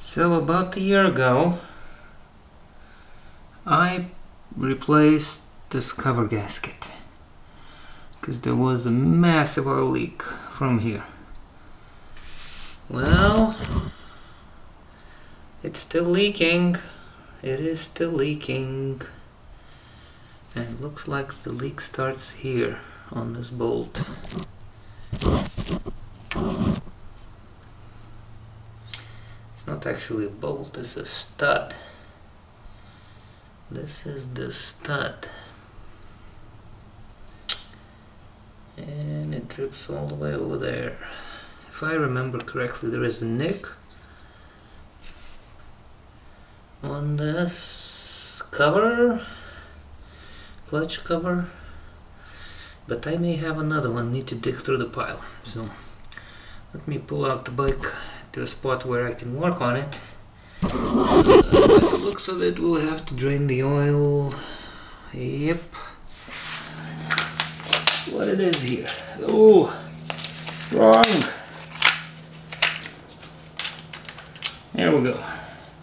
So about a year ago I replaced this cover gasket because there was a massive oil leak from here. Well, it's still leaking. It is still leaking, and it looks like the leak starts here on this bolt. It's not actually a bolt, it's a stud. This is the stud, and it drips all the way over there. If I remember correctly, there is a nick on this cover, clutch cover, but I may have another one. Need to dig through the pile. So let me pull out the bike to a spot where I can work on it. By the looks of it, we'll have to drain the oil. Yep. What it is here? Oh, wrong. There we go.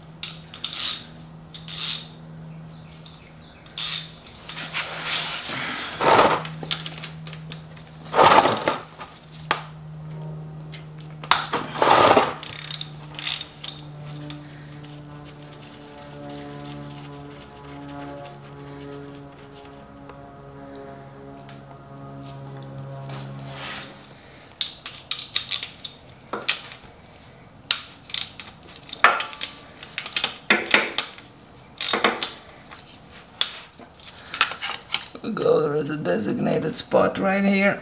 Go, there is a designated spot right here.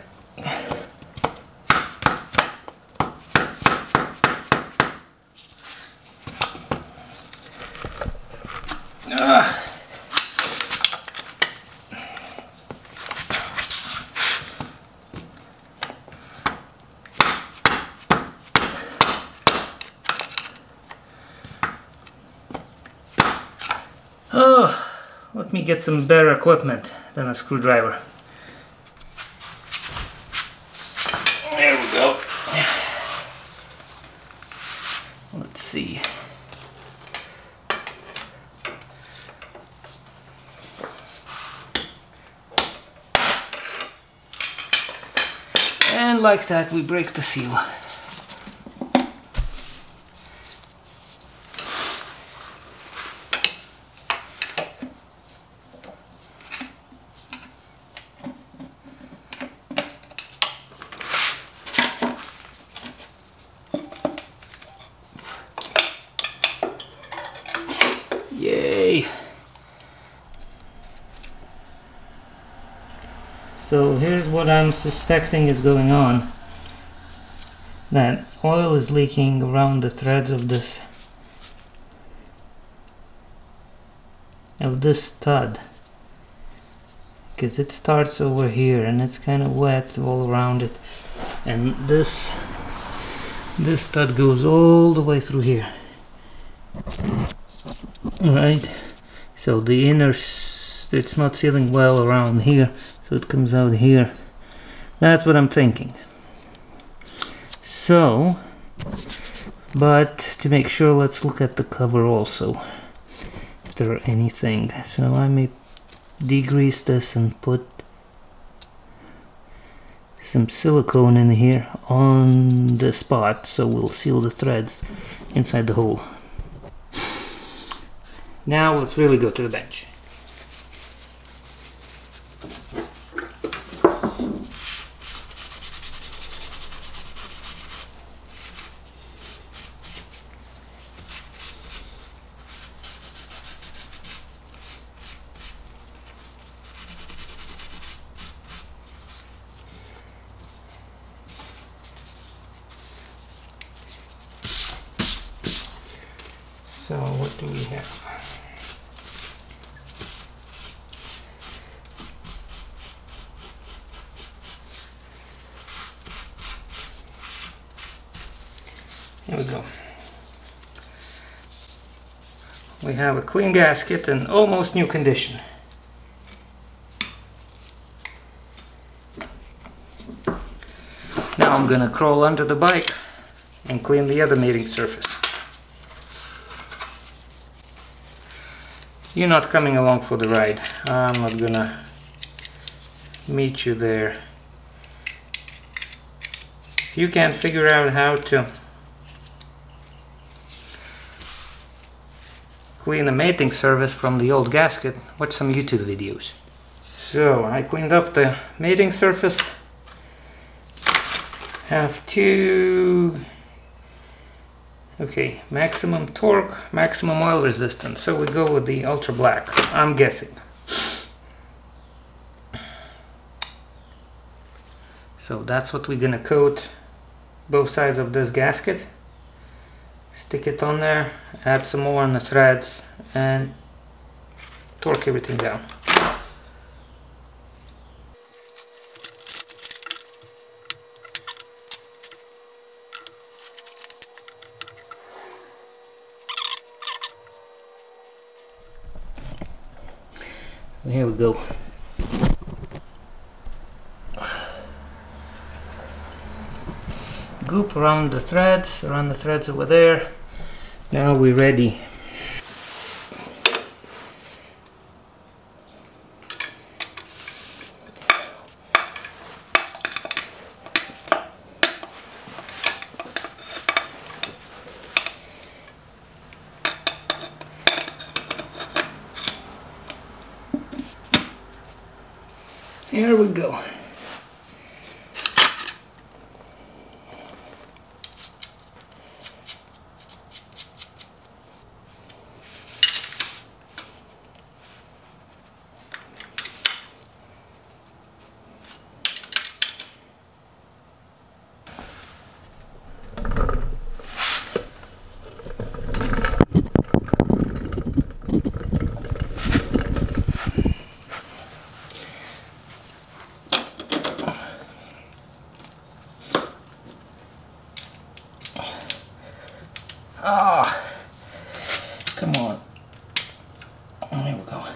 Oh, let me get some better equipment than a screwdriver. There we go. Let's see. And like that, we break the seal. Yay! So here's what I'm suspecting is going on. That oil is leaking around the threads of this stud, because it starts over here and it's kind of wet all around it, and this stud goes all the way through here. Right, so the inner, it's not sealing well around here, so it comes out here. That's what I'm thinking. So, but to make sure, let's look at the cover also, if there are anything. So I may degrease this and put some silicone in here on the spot, so we'll seal the threads inside the hole. Now let's really go to the bench. So what do we have? Here we go. We have a clean gasket in almost new condition. Now I'm gonna crawl under the bike and clean the other mating surface. You're not coming along for the ride. I'm not gonna meet you there. If you can't figure out how to clean a mating surface from the old gasket, watch some YouTube videos. So I cleaned up the mating surface. Have two, okay, maximum torque, maximum oil resistance. So we go with the ultra black, I'm guessing. So that's what we're gonna coat both sides of this gasket. Stick it on there, add some more on the threads, and torque everything down. Here we go. Goop around the threads over there. Now we're ready. Here we go. Ah, come on. There we go.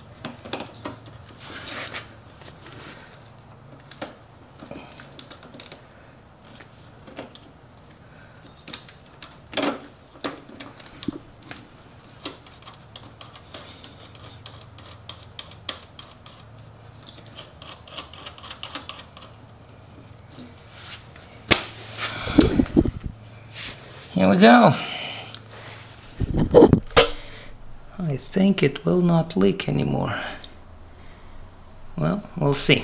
Here we go. I think it will not leak anymore. Well, we'll see.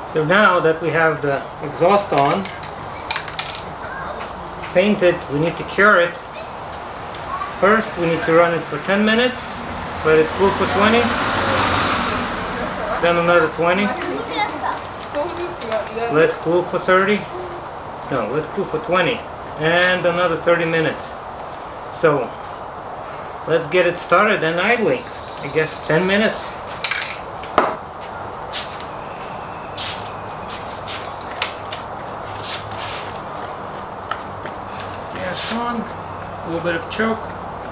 So now that we have the exhaust on, painted, we need to cure it. First we need to run it for 10 minutes, let it cool for 20, then another 20, let it cool for 30, no, let it cool for 20, and another 30 minutes. So let's get it started and idling. I guess 10 minutes. Gas on, a little bit of choke.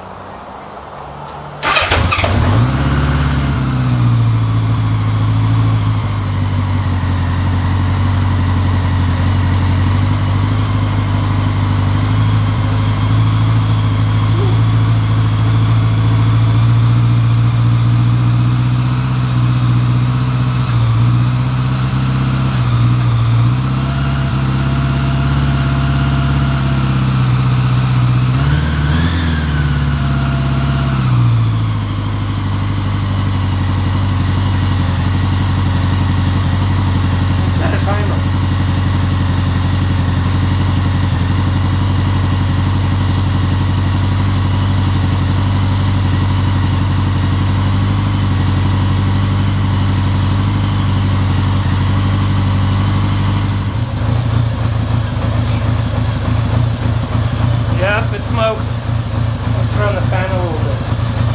Yep, it smokes. Let's run the fan a little bit.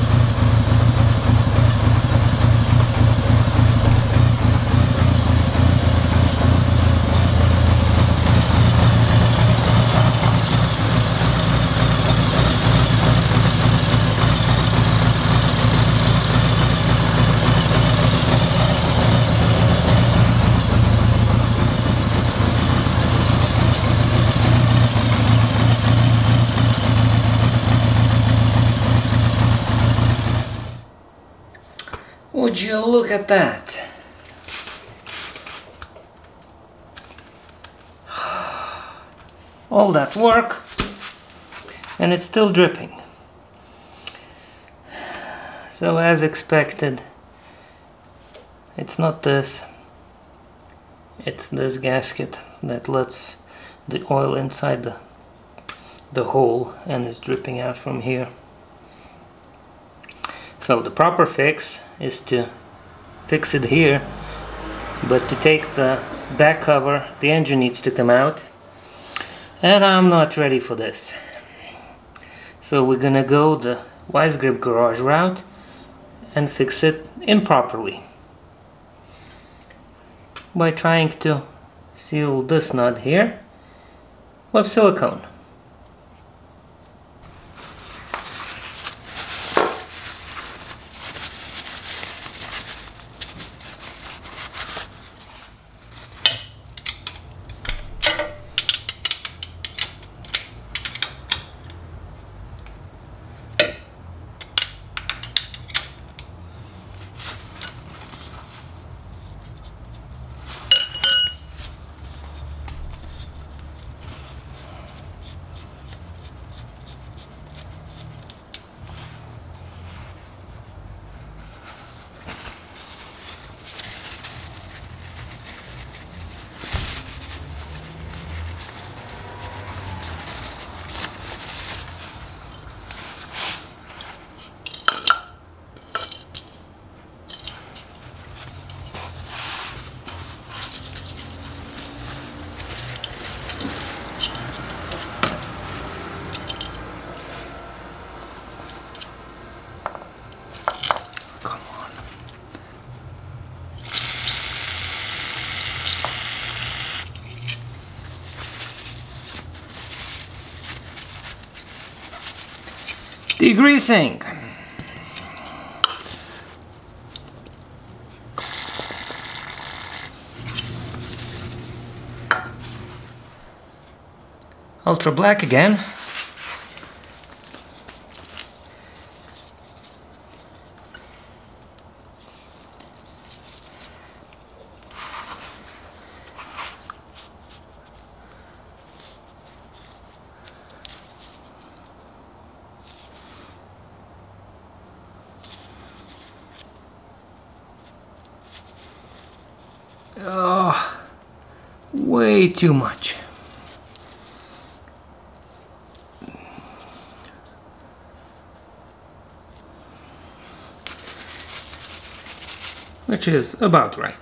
Would you look at that? All that work and it's still dripping. So as expected, it's not this, it's this gasket that lets the oil inside the hole and is dripping out from here. So the proper fix is to fix it here, but to take the back cover, the engine needs to come out, and I'm not ready for this. So we're gonna go the Wise Grip garage route and fix it improperly by trying to seal this nut here with silicone. Degreasing. Ultra black again. Oh. way too much. Which is about right.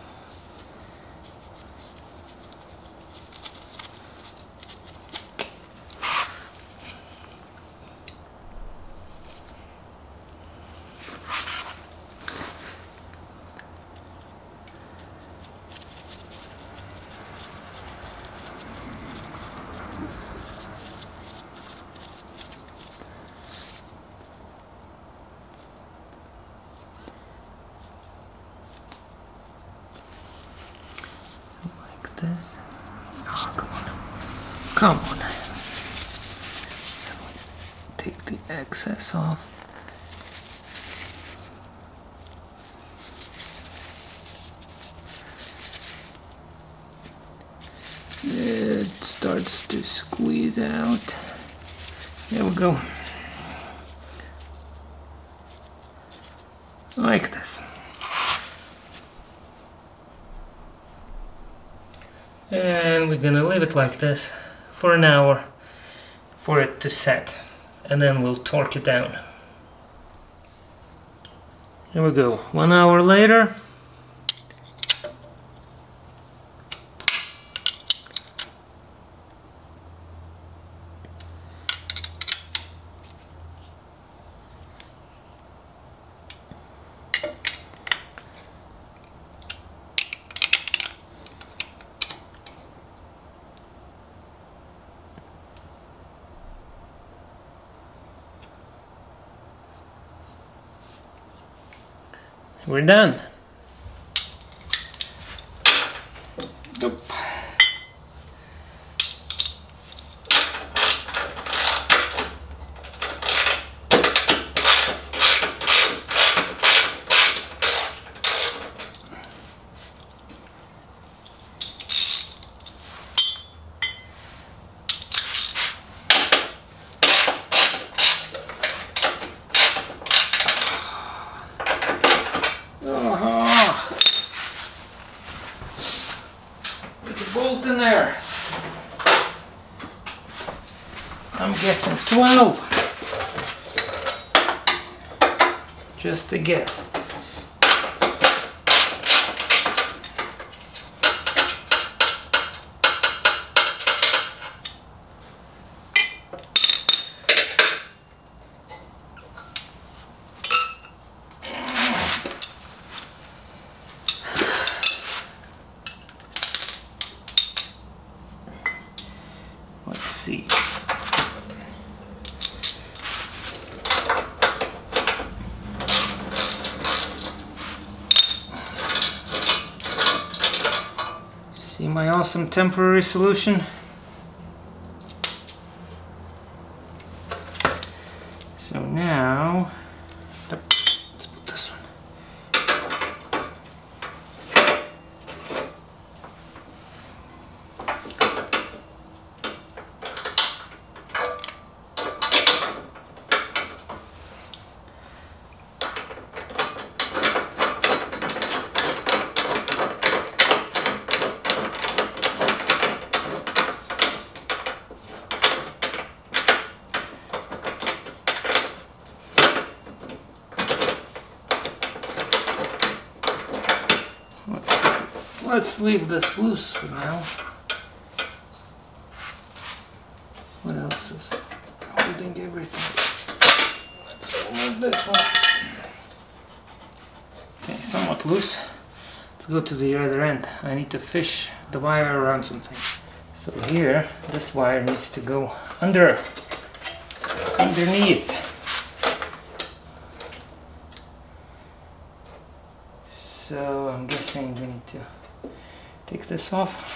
This. Oh, come on. Come on. Take the excess off. It starts to squeeze out. There we go. Like this. And we're gonna leave it like this for an hour for it to set, and then we'll torque it down. Here we go, 1 hour later. We're done. Nope. Bolt in there. I'm guessing 12. Just a guess. Let's see. See my awesome temporary solution? So now, let's put this one. Let's leave this loose for now. What else is holding everything? Let's remove this one. Okay, somewhat loose. Let's go to the other end. I need to fish the wire around something. So here, this wire needs to go underneath. So I'm guessing we need to take this off.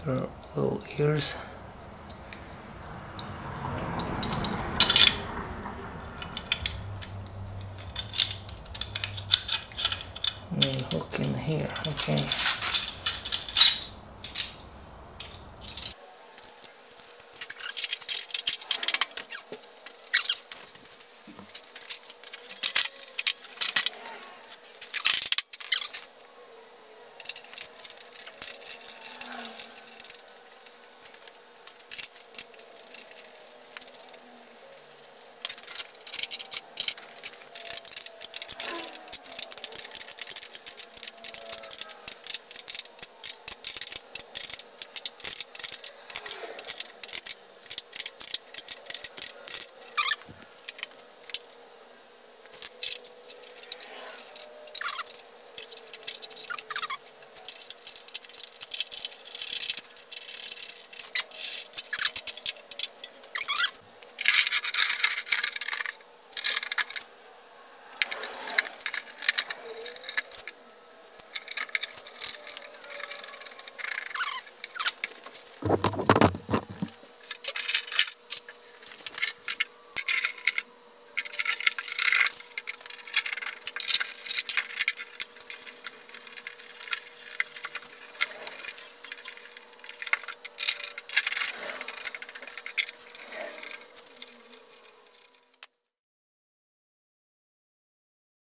her little ears. And hook in here, okay.